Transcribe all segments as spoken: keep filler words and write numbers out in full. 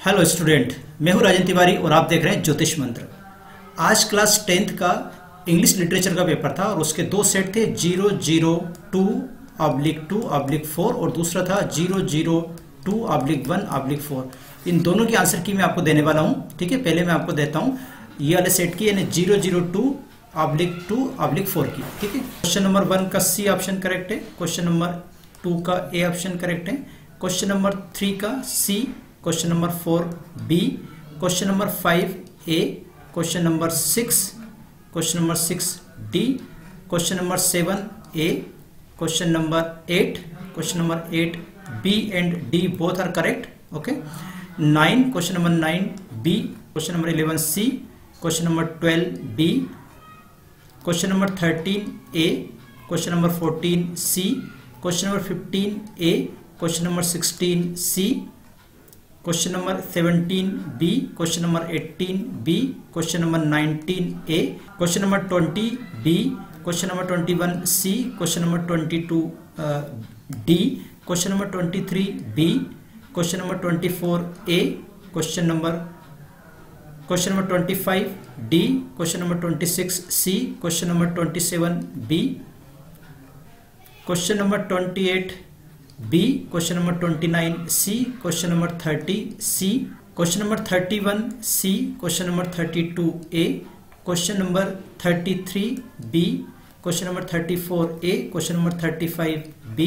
Hello student, मैं हूं राजन तिवारी और आप देख रहे हैं ज्योतिष मंत्र। आज क्लास टेंथ का इंग्लिश लिटरेचर का पेपर था और उसके दो सेट थे, zero zero two oblique two oblique four और दूसरा था zero zero two oblique one oblique four. इन दोनों की आंसर की मैं आपको देने वाला हूं। ठीक है, पहले मैं आपको देता हूं ये वाले सेट की, यानी zero zero two oblique two oblique four की। ठीक है, क्वेश्चन नंबर वन का सी ऑप्शन करेक्ट है, क्वेश्चन नंबर टू का ए ऑप्शन करेक्ट है, क्वेश्चन नंबर थ्री का C, question number four B, question number five A, question number six question number six D, question number seven A, question number eight question number eight B and D both are correct. Okay, nine question number nine B, question number eleven C, question number twelve B, question number thirteen A, question number fourteen C, question number fifteen A, question number sixteen C, question number seventeen B, question number eighteen B, question number nineteen A, question number twenty B, question number twenty one C, question number twenty two D, question number twenty three B, question number twenty four A, question number question number twenty five D, question number twenty six C, question number twenty seven B, question number twenty eight B, question number twenty nine C, question number thirty C, question number thirty one C, question number thirty two A, question number thirty three B, question number thirty four A, question number thirty five B,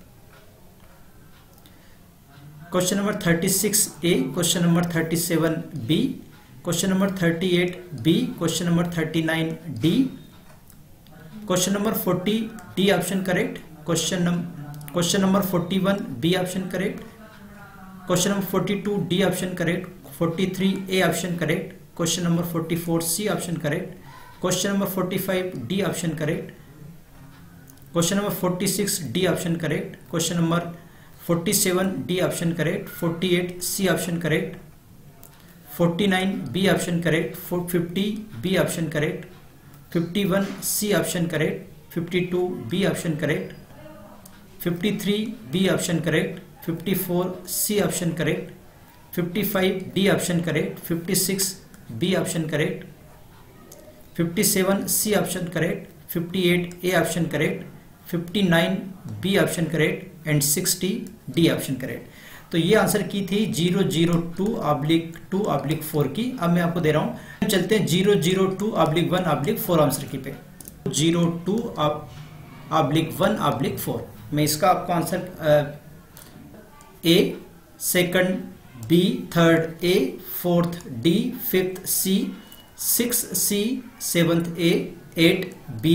question number thirty six A, question number thirty seven B, question number thirty eight B, question number thirty nine D, question number forty D option correct, question number question number forty one B option correct, question number forty two D option correct, forty three A option correct, question number forty four C option correct, question number forty five D option correct, question number forty six D option correct, question number forty seven D option correct, forty eight C option correct, forty nine B option correct, fifty B option correct, fifty one C option correct, fifty two B option correct, fifty three B option correct, fifty four C option correct, fifty five D option correct, fifty six B option correct, fifty seven C option correct, fifty eight A option correct, fifty nine B option correct and sixty D option correct. तो ये answer key थी zero zero two oblique two oblique four की। अब मैं आपको दे रहा हूँ, चलते हैं zero zero two oblique one oblique four answer की पे। Zero two oblique one oblique four मैं इसका आपको answer A, second B, third A, fourth D, fifth C, six C, seventh A, eight B,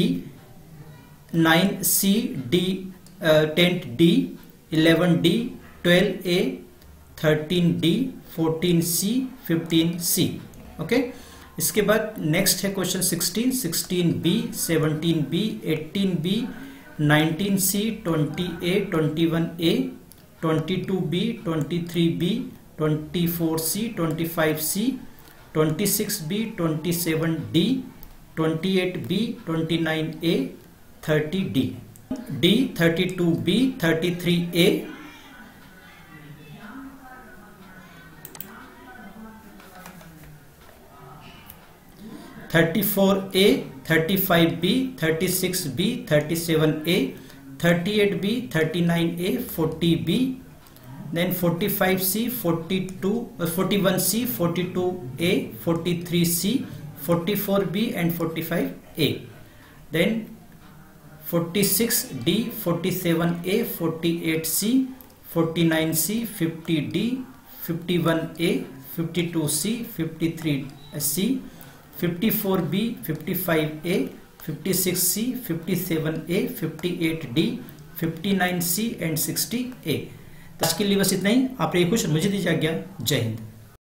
nine C D, tenth D, eleven D, twelve A, thirteen D, fourteen C, fifteen C. Okay, इसके बाद next है question sixteen, sixteen B, seventeen B, eighteen B, nineteen C, twenty A, twenty one A, twenty to be, twenty three B, twenty four C, twenty five C, twenty six B, twenty seven D, twenty eight B, twenty nine A, thirty D, D, thirty two B, thirty three A, thirty four A, thirty five B, thirty six B, thirty seven A, thirty eight B, thirty nine A, forty B, then forty five C, forty two, forty one C, forty two A, forty three C, forty four B and forty five A, then forty six D, forty seven A, forty eight C, forty nine C, fifty D, fifty one A, fifty two C, fifty three C, fifty four B, fifty five A, fifty six C, fifty seven A, fifty eight D, fifty nine C and sixty A. आज के लिए बस इतना ही। आप रहिए खुश, मुझे दीजिए आज्ञा। जय हिंद।